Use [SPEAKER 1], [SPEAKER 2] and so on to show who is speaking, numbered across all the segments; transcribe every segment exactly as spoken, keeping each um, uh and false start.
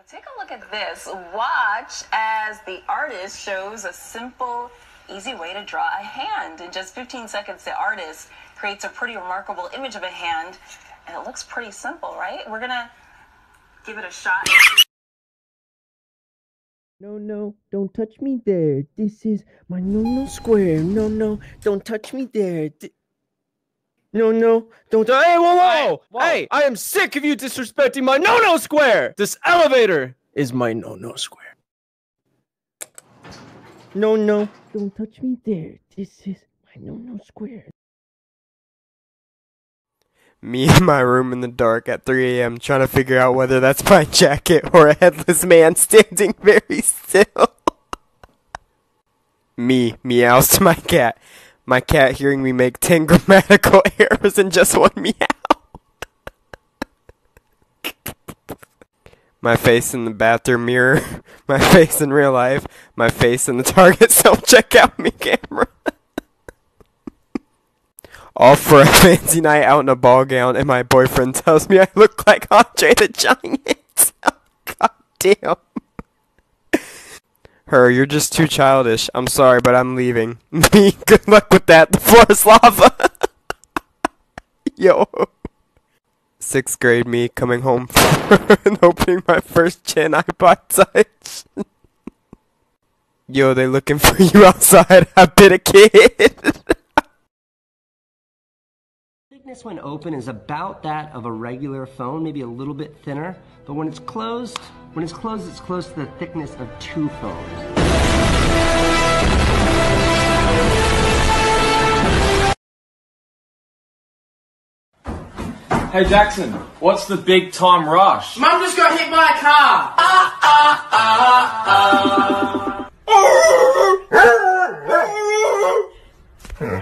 [SPEAKER 1] Take a look at this. Watch as the artist shows a simple, easy way to draw a hand. In just fifteen seconds, the artist creates a pretty remarkable image of a hand, and it looks pretty simple, right? We're gonna give it a shot.
[SPEAKER 2] No, no, don't touch me there. This is my no-no square. No, no, don't touch me there. Th No, no, don't. Hey, whoa, whoa, whoa! Hey, I am sick of you disrespecting my no-no square. This elevator is my no-no square. No, no, don't touch me there. This is my no-no square.
[SPEAKER 3] Me in my room in the dark at three A M trying to figure out whether that's my jacket or a headless man standing very still. Me meows to my cat. My cat hearing me make ten grammatical errors in just one meow. My face in the bathroom mirror. My face in real life. My face in the Target self-checkout me camera. All for a fancy night out in a ball gown, and my boyfriend tells me I look like Andre the Giant. God damn. Her, you're just too childish. I'm sorry, but I'm leaving. Me, good luck with that. The floor is lava. Yo. Sixth grade me coming home and opening my first Chin iPod Touch. Yo, they looking for you outside. I bit a kid.
[SPEAKER 4] Thickness when open is about that of a regular phone, maybe a little bit thinner, but when it's closed, when it's closed, it's close to the thickness of two phones.
[SPEAKER 5] Hey Jackson, what's the big time rush?
[SPEAKER 6] Mum just got hit by a car. Ah, ah, ah, ah.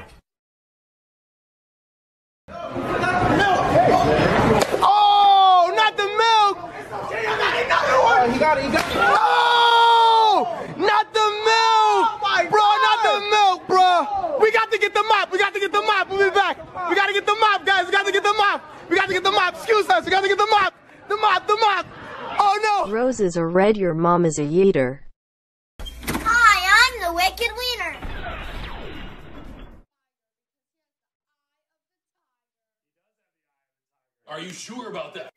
[SPEAKER 3] Oh, not the milk! Oh, he got it, he got it. Oh, not the milk! Oh, bro, not the milk, bro! We got to get the mop, we got to get the mop, we'll be back. We got to get the mop, guys, we got to get the mop. We got to get the mop, excuse us, we got to get the mop. The mop, the mop. Oh, no!
[SPEAKER 7] Roses are red, your mom is a yeeter.
[SPEAKER 8] Hi, I'm the Wicked Wiener.
[SPEAKER 5] Are you sure about that?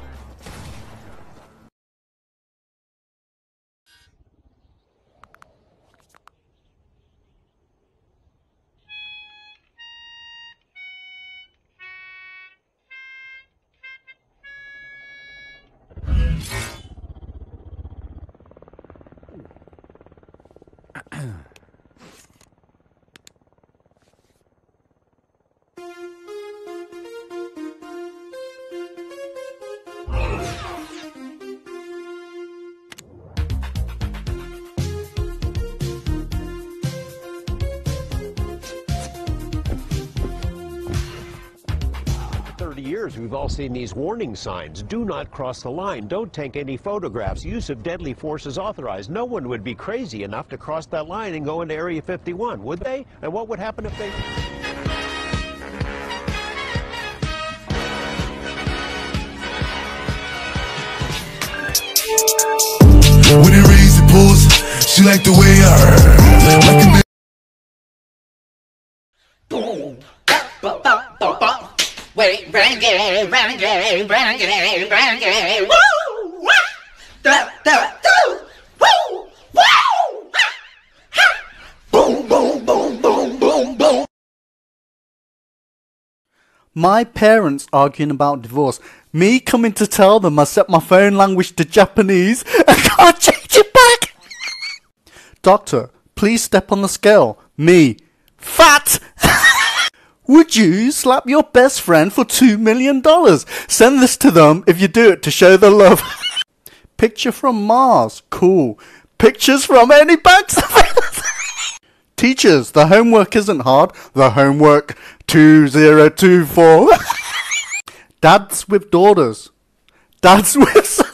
[SPEAKER 9] Years, we've all seen these warning signs. Do not cross the line. Don't take any photographs. Use of deadly force is authorized. No one would be crazy enough to cross that line and go into Area fifty-one, would they? And what would happen if they...
[SPEAKER 10] When it rains and pours, she like the way I like
[SPEAKER 6] Wait, renegade, renegade, renegade, renegade, woo! Wah! Da, da, do! Woo! Woo! Ha! Boom, boom, boom, boom, boom, boom.
[SPEAKER 11] My parents arguing about divorce. Me coming to tell them I set my phone language to Japanese and can't change it back. Doctor, please step on the scale. Me, fat. Would you slap your best friend for two million dollars? Send this to them if you do it to show the love. Picture from Mars. Cool. Pictures from any banks. Teachers, the homework isn't hard. The homework two zero two four. Dads with daughters. Dads with...